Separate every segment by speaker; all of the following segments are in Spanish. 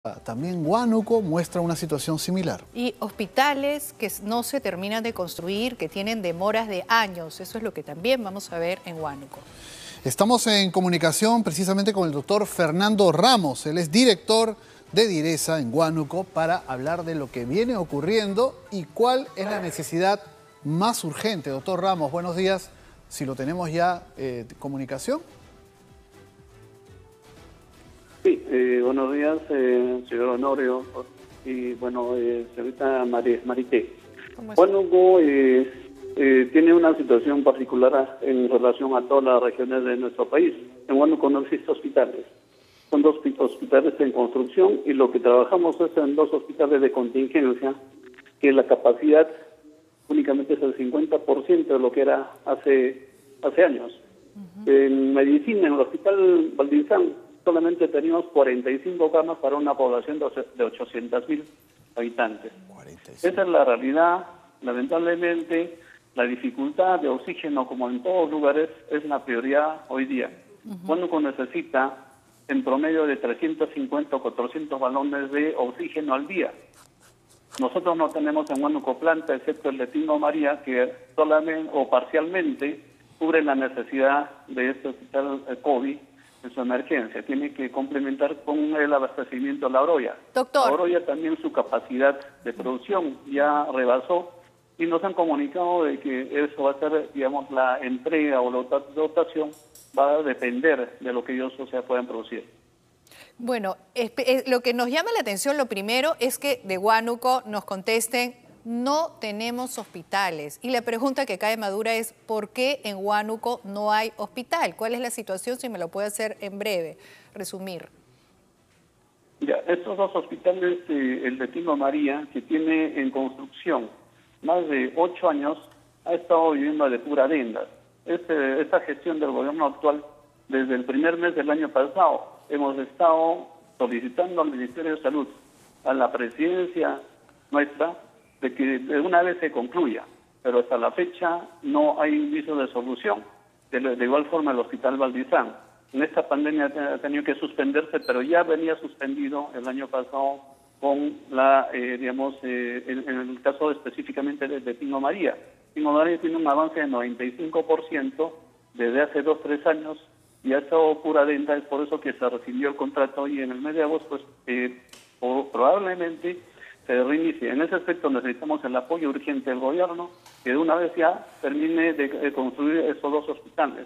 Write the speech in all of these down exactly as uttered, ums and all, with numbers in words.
Speaker 1: También Huánuco muestra una situación similar.
Speaker 2: Y hospitales que no se terminan de construir, que tienen demoras de años. Eso es lo que también vamos a ver en Huánuco.
Speaker 1: Estamos en comunicación precisamente con el doctor Fernando Ramos. Él es director de Diresa en Huánuco para hablar de lo que viene ocurriendo y cuál es la necesidad más urgente. Doctor Ramos, buenos días. Si lo tenemos ya eh, comunicación.
Speaker 3: Sí, eh, buenos días, eh, señor Honorio, y bueno, eh, señorita Mari, Marité. Huánuco eh, eh, tiene una situación particular en relación a todas las regiones de nuestro país. En Huánuco no existen hospitales. Son dos hospitales en construcción y lo que trabajamos es en dos hospitales de contingencia, que la capacidad únicamente es el cincuenta por ciento de lo que era hace, hace años. Uh-huh. En medicina, en el hospital Valdizán, solamente teníamos cuarenta y cinco camas para una población de ochocientos mil habitantes. cuarenta y cinco. Esa es la realidad. Lamentablemente, la dificultad de oxígeno, como en todos lugares, es la prioridad hoy día. Uh-huh. Huánuco necesita en promedio de trescientos cincuenta o cuatrocientos balones de oxígeno al día. Nosotros no tenemos en Huánuco planta, excepto el de Tingo María, que solamente o parcialmente cubre la necesidad de este hospital COVID en su emergencia. Tiene que complementar con el abastecimiento de la Oroya.
Speaker 2: Doctor.
Speaker 3: La Oroya también su capacidad de producción ya rebasó y nos han comunicado de que eso va a ser, digamos, la entrega o la dotación va a depender de lo que ellos, o sea, puedan producir.
Speaker 2: Bueno, es, es, lo que nos llama la atención, lo primero, es que de Huánuco nos contesten: no tenemos hospitales. Y la pregunta que cae madura es: ¿por qué en Huánuco no hay hospital? ¿Cuál es la situación? Si me lo puede hacer en breve, resumir.
Speaker 3: Ya, estos dos hospitales, eh, el de Tingo María, que tiene en construcción más de ocho años, ha estado viviendo de pura adenda. Este, esta gestión del gobierno actual, desde el primer mes del año pasado, hemos estado solicitando al Ministerio de Salud, a la presidencia nuestra, de que de una vez se concluya, pero hasta la fecha no hay viso de solución. De, de igual forma el Hospital Valdizán. En esta pandemia ha tenido que suspenderse, pero ya venía suspendido el año pasado con la, eh, digamos, eh, en, en el caso específicamente de, de Tingo María. Tingo María tiene un avance de noventa y cinco por ciento desde hace dos, tres años y ha estado pura venta, es por eso que se rescindió el contrato y en el mes de agosto, pues, eh, o, probablemente se reinicie. En ese aspecto necesitamos el apoyo urgente del gobierno, que de una vez ya termine de, de construir esos dos hospitales.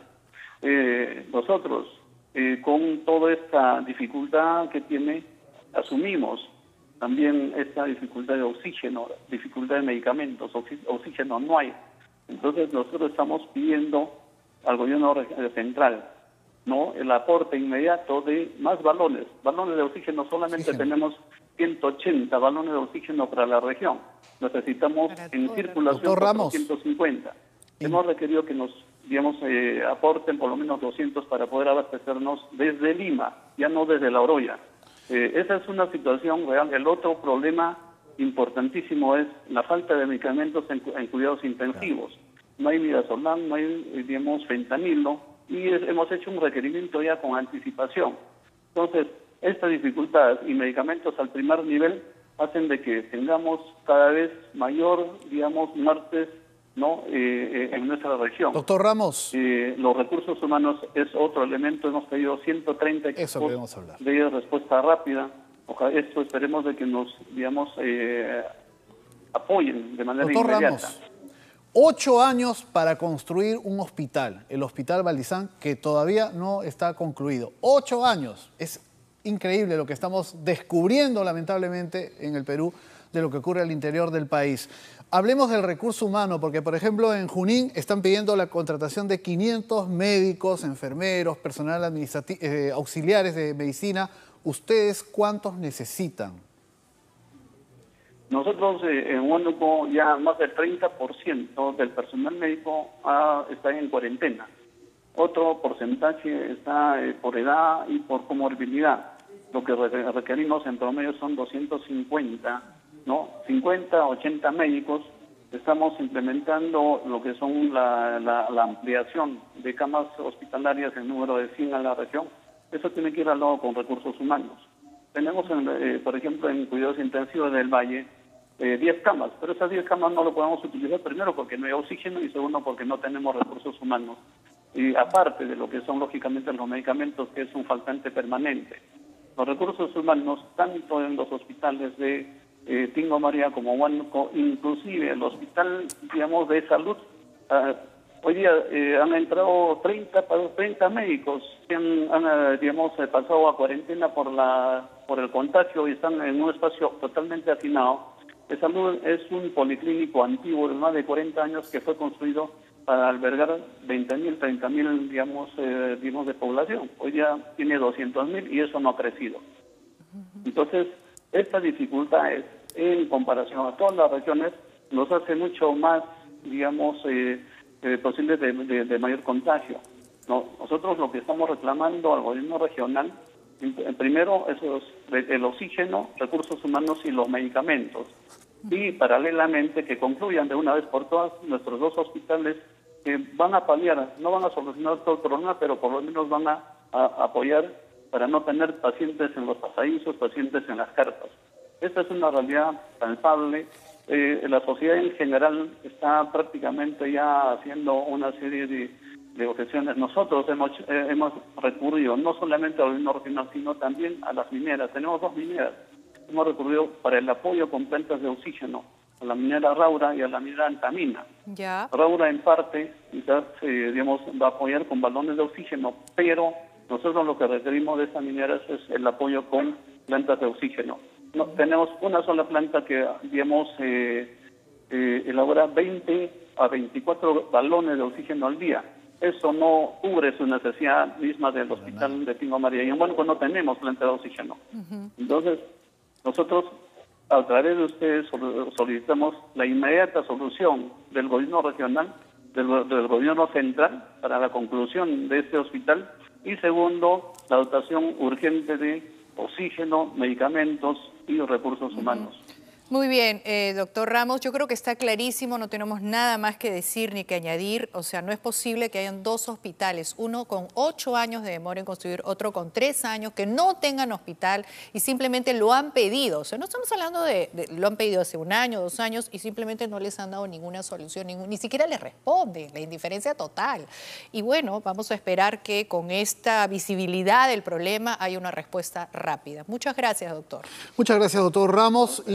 Speaker 3: Eh, nosotros, eh, con toda esta dificultad que tiene, asumimos también esta dificultad de oxígeno, dificultad de medicamentos, oxígeno no hay. Entonces nosotros estamos pidiendo al gobierno central, ¿no?, el aporte inmediato de más balones. Balones de oxígeno solamente oxígeno. Tenemos ciento ochenta balones de oxígeno para la región. Necesitamos en circulación ciento cincuenta. Sí. Hemos requerido que nos, digamos, eh, aporten por lo menos doscientos para poder abastecernos desde Lima, ya no desde La Oroya. Eh, esa es una situación real. El otro problema importantísimo es la falta de medicamentos en, en cuidados intensivos. Claro. No hay midazolam, no hay, digamos, fentanilo, y es, hemos hecho un requerimiento ya con anticipación. Entonces, esta dificultad y medicamentos al primer nivel hacen de que tengamos cada vez mayor, digamos, muertes, ¿no?, eh, en nuestra región.
Speaker 1: Doctor Ramos.
Speaker 3: Eh, los recursos humanos es otro elemento. Hemos pedido ciento treinta
Speaker 1: Eso
Speaker 3: equipos
Speaker 1: hablar.
Speaker 3: de respuesta rápida. Ojalá esto esperemos de que nos, digamos, eh, apoyen de manera
Speaker 1: Doctor
Speaker 3: inmediata.
Speaker 1: Ramos, ocho años para construir un hospital, el Hospital Valdizán, que todavía no está concluido. Ocho años. Es increíble lo que estamos descubriendo, lamentablemente, en el Perú, de lo que ocurre al interior del país. Hablemos del recurso humano, porque, por ejemplo, en Junín están pidiendo la contratación de quinientos médicos, enfermeros, personal administrativo, eh, auxiliares de medicina. ¿Ustedes cuántos necesitan?
Speaker 3: Nosotros eh, en Huánuco ya más del treinta por ciento del personal médico ah, está en cuarentena. Otro porcentaje está eh, por edad y por comorbilidad. Lo que requerimos en promedio son doscientos cincuenta, ¿no? cincuenta, ochenta médicos. Estamos implementando lo que son la, la, la ampliación de camas hospitalarias en número de cien a la región. Eso tiene que ir al lado con recursos humanos. tenemos, en, eh, por ejemplo, en cuidados intensivos del Valle, eh, diez camas, pero esas diez camas no lo podemos utilizar primero porque no hay oxígeno y segundo porque no tenemos recursos humanos. Y aparte de lo que son lógicamente los medicamentos, que es un faltante permanente. Los recursos humanos, tanto en los hospitales de eh, Tingo María como Huánuco, inclusive el hospital, digamos, de salud, uh, hoy día eh, han entrado treinta, treinta médicos que han, han digamos, pasado a cuarentena por la por el contagio y están en un espacio totalmente hacinado. De salud es un policlínico antiguo de más de cuarenta años que fue construido para albergar veinte mil, treinta mil, digamos, eh, digamos, de población. Hoy ya tiene doscientos mil y eso no ha crecido. Entonces, esta dificultad es, en comparación a todas las regiones, nos hace mucho más, digamos, eh, eh, posible de, de, de mayor contagio. No, nosotros lo que estamos reclamando al gobierno regional, en, primero, eso es el oxígeno, recursos humanos y los medicamentos. Y paralelamente que concluyan de una vez por todas nuestros dos hospitales que van a paliar, no van a solucionar todo el problema, pero por lo menos van a, a apoyar para no tener pacientes en los pasadizos, pacientes en las carpas. Esta es una realidad palpable. Eh, la sociedad en general está prácticamente ya haciendo una serie de, de objeciones. Nosotros hemos, eh, hemos recurrido no solamente al gobierno regional, sino también a las mineras. Tenemos dos mineras. Hemos recurrido para el apoyo con plantas de oxígeno a la minera Raura y a la minera Antamina.
Speaker 2: Ya.
Speaker 3: Raura en parte quizás eh, digamos, va a apoyar con balones de oxígeno, pero nosotros lo que requerimos de estas mineras es el apoyo con plantas de oxígeno. No, tenemos una sola planta que digamos eh, eh, elabora veinte a veinticuatro balones de oxígeno al día. Eso no cubre su necesidad misma del hospital de Tingo María. Y en Huánuco no tenemos planta de oxígeno. Uh-huh. Entonces, nosotros, a través de ustedes, solicitamos la inmediata solución del gobierno regional, del, del gobierno central, para la conclusión de este hospital. Y segundo, la dotación urgente de oxígeno, medicamentos y recursos humanos.
Speaker 2: Muy bien, eh, doctor Ramos, yo creo que está clarísimo, no tenemos nada más que decir ni que añadir. O sea, no es posible que hayan dos hospitales, uno con ocho años de demora en construir, otro con tres años, que no tengan hospital y simplemente lo han pedido. O sea, no estamos hablando de, de lo han pedido hace un año, dos años y simplemente no les han dado ninguna solución, ningún, ni siquiera les responden, la indiferencia total. Y bueno, vamos a esperar que con esta visibilidad del problema haya una respuesta rápida. Muchas gracias, doctor.
Speaker 1: Muchas gracias, doctor Ramos.